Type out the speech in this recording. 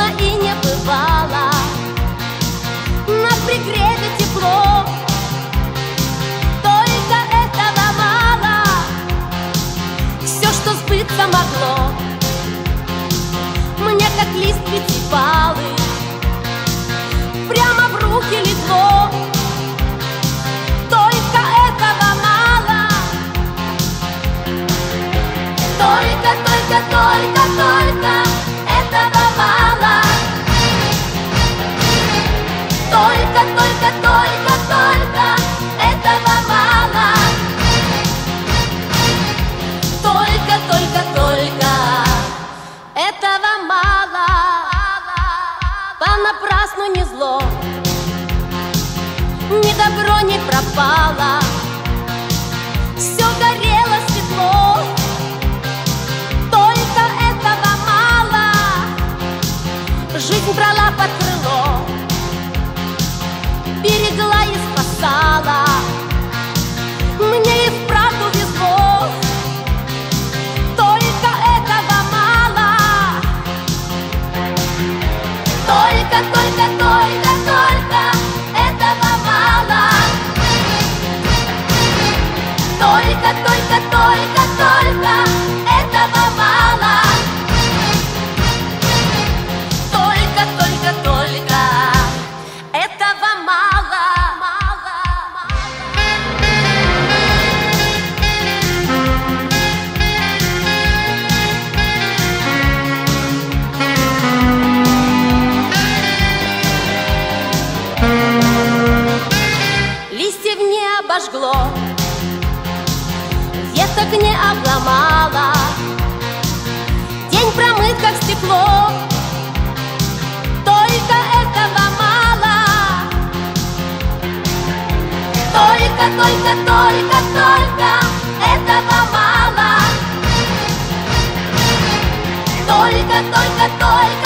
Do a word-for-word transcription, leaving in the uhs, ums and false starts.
дома и не бывало. На пригреве тепло, только этого мало. Все, что сбыться могло, мне как лист пятипалый прямо в руки легло. Только этого мало. Только, только, только, только этого мало. Только, только, только, только этого мало. Только, только, только этого мало. Понапрасну не зло, ни добро не пропало. Все горело светло, только этого мало. Жизнь брала под крыло, берегла и спасала. Мне и вправду везло, только этого мало. Только, только, только, только этого мало. Только, только, только, только этого мало. Только, только, только этого мало. Листьев не обожгло, веток не обломало. День промыт, как стекло, только этого мало. Только, только, только, только этого мало. Только, только, только